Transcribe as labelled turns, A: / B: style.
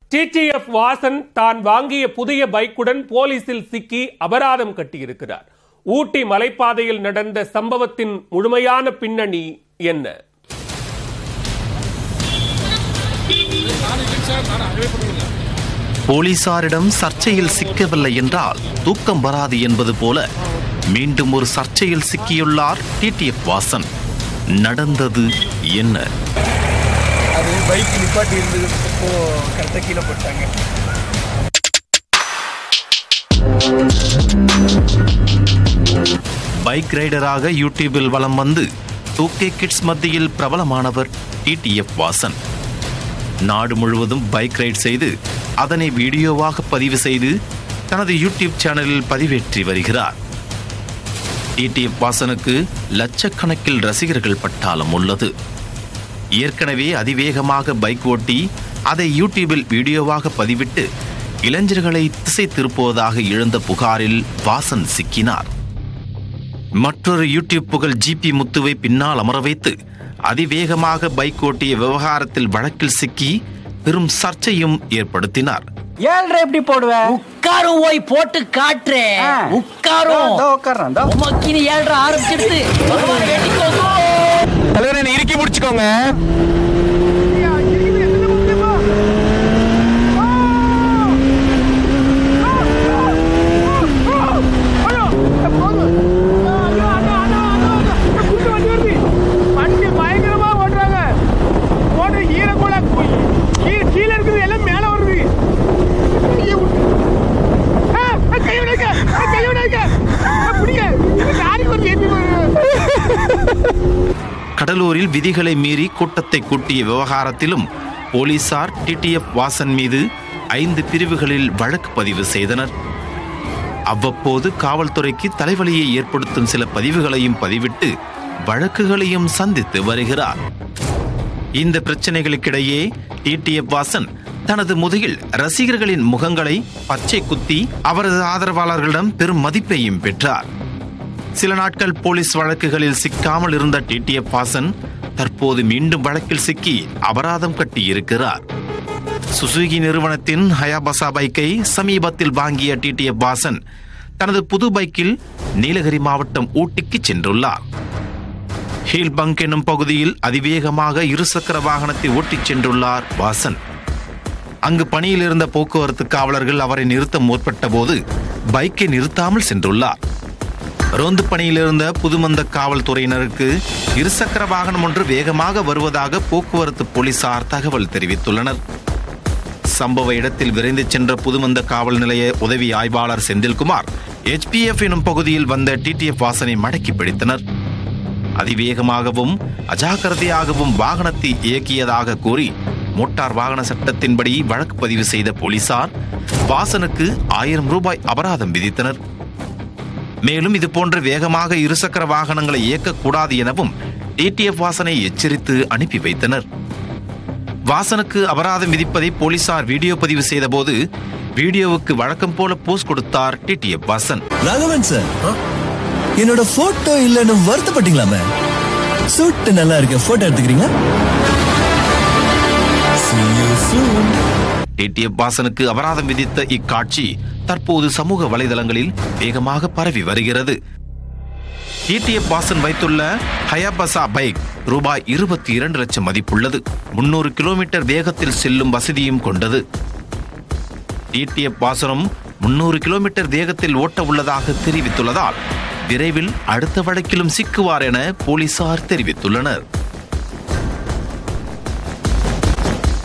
A: TTF Vasan தான் வாங்கிய புதிய பைக்குடன் போலீசில் சிக்கி அபராதம் கட்டியிருக்கிறார். ஊட்டி மலைப்பாதையில் நடந்த சம்பவத்தின் முழுமையான பின்னணி என்ன?
B: போலீசாரிடம் சர்ச்சையில் சிக்கவில்லை என்றால் தூக்கம் வராது என்பது போல மீண்டும் ஒரு சர்ச்சையில் சிக்கியுள்ளார் TTF வாசன். நடந்தது என்ன? பைக் ரைடராக யூடியூபில் வலம் வந்து 2K கிட்ஸ் மத்தியில் பிரபலமானவர் TTF வாசன். நாடு முழுவதும் பைக் ரைட் செய்து அதனை வீடியோவாக பதிவு செய்து தனது யூடியூப் சேனலில் பதிவேற்றி வருகிறார். TTF வாசனுக்கு லட்சக்கணக்கில் ரசிகர்கள் பட்டாளம் உள்ளது. ஏற்கனவே அதிவேகமாக பைக் ஓட்டி அதை யூடியூபில் வீடியோவாக பதிவிட்டு இளைஞர்களை திசை திருப்புவதாக எழுந்த புகாரில் வாசன் சிக்கினார். மற்றொரு யூடியூப் புகழ் GP முத்துவை பின்னால் அமர வைத்து அதிவேகமாக பைக் ஓட்டிய விவகாரத்தில் வழக்கில் சிக்கி பெரும் சர்ச்சையும் ஏற்படுத்தினார்.
C: ஏழ்ரை எப்படி போடுவேன்? உட்காரும் போய் போட்டு காட்டுறேன். உட்காரும் உமக்கினி ஏழ்ரை ஆரம்பிச்சிடுது.
D: தலைவரை என்ன இறுக்கி முடிச்சுக்கோங்க.
B: கடலூரில் விதிகளை மீறி கூட்டத்தை கூட்டிய விவகாரத்திலும் போலீசார் TTF வாசன் மீது 5 பிரிவுகளில் வழக்கு பதிவு செய்தனர். அவ்வப்போது காவல்துறைக்கு தலைவலியை ஏற்படுத்தும் சில பதிவுகளையும் பதிவிட்டு வழக்குகளையும் சந்தித்து வருகிறார். இந்த பிரச்சனைகளுக்கிடையே TTF வாசன் தனது முதுகில் ரசிகர்களின் முகங்களை பச்சை குத்தி அவரது ஆதரவாளர்களிடம் பெரும் மதிப்பையும் பெற்றார். சில நாட்கள் போலீஸ் வழக்குகளில் சிக்காமல் இருந்த TTF வாசன் தற்போது மீண்டும் வழக்கில் சிக்கி அபராதம் கட்டியிருக்கிறார். சுசுகி நிறுவனத்தின் ஹயாபசா பைக்கை சமீபத்தில் வாங்கிய TTF வாசன் தனது புது பைக்கில் நீலகிரி மாவட்டம் ஊட்டிக்கு சென்றுள்ளார். ஹீல் பங்க் என்னும் பகுதியில் அதிவேகமாக இருசக்கர வாகனத்தை ஓட்டிச் சென்றுள்ளார் வாசன். அங்கு பணியில் இருந்த போக்குவரத்து காவலர்கள் அவரை நிறுத்த முற்பட்ட போது பைக்கை நிறுத்தாமல் சென்றுள்ளார். ரோந்து பணியில் இருந்த புதுமந்த காவல்துறையினருக்கு இருசக்கர வாகனம் ஒன்று வேகமாக வருவதாக போக்குவரத்து போலீசார் தகவல் தெரிவித்துள்ளனர். சம்பவ இடத்தில் விரைந்து சென்ற புதுமந்த காவல் நிலைய உதவி ஆய்வாளர் செந்தில்குமார் HPF எனும் பகுதியில் வந்த TTF வாசனை மடக்கி பிடித்தனர். அதிவேகமாகவும் அஜாக்கிரதையாகவும் வாகனத்தை இயக்கியதாக கூறி மோட்டார் வாகன சட்டத்தின்படி வழக்கு பதிவு செய்த போலீசார் வாசனுக்கு 1000 ரூபாய் அபராதம் விதித்தனர். மேலும் இதுபோன்ற வேகமாக இருசக்கர வாகனங்களை இயக்கக்கூடாது எனவும் TTF வாசனை எச்சரித்து அனுப்பி வைத்தனர். வாசனுக்கு அபராதம் விதிப்பதை போலீசார் வீடியோ பதிவு செய்த போது வீடியோவுக்கு வழக்கம் போல போஸ் கொடுத்தார் TTF வாசன்.
E: ராகவன் சார், என்னோட போட்டோ இல்லன்னு வருத்தப்பட்டீங்களாமே? சூட் நல்லா இருக்கு, போட்டோ எடுத்துக்கிறீங்க?
B: TTF வாசனுக்கு அபராதம் விதித்த இக்காட்சி தற்போது சமூக வலைதளங்களில் வேகமாக பரவி வருகிறது. TTF வாசன் வைத்துள்ள ஹயாபசா பைக் ரூபாய் 22 லட்சம் மதிப்புள்ளது. 300 கிலோமீட்டர் வேகத்தில் செல்லும் வசதியும் கொண்டது. TTF வாசனும் 300 கிலோமீட்டர் வேகத்தில் ஓட்ட உள்ளதாக தெரிவித்துள்ளதால் விரைவில் அடுத்த வழக்கிலும் சிக்குவார் என போலீசார் தெரிவித்துள்ளனர்.